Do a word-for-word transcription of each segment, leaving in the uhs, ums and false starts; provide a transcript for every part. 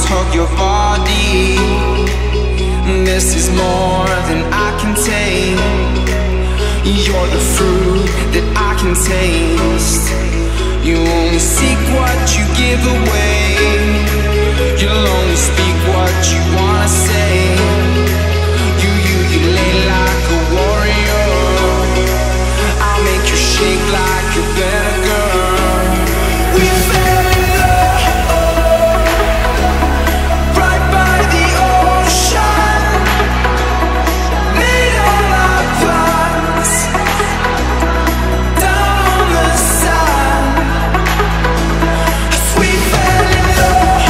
of your body. This is more than I can take. You're the fruit that I can taste. You only seek what you give away. You'll only speak what you wanna say. You, you, you lay like a warrior. I'll make you shake like a better girl. We fell in love right by the ocean. Made all our plans down on the sand. We fell in love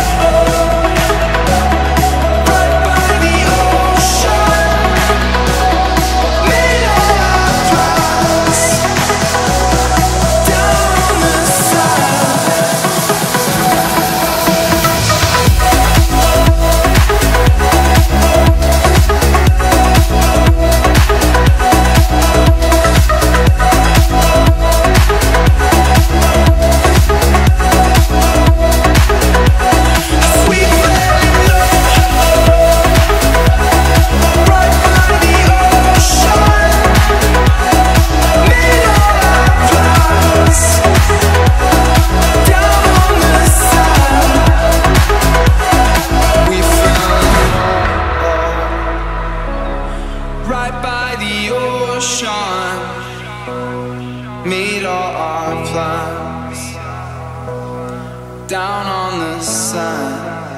right by the ocean. Made all our plans down on the sand. We fell in love right by the ocean. Made all our plans down on the sand. We fell in love right by the ocean. Made all our plans down on the sand.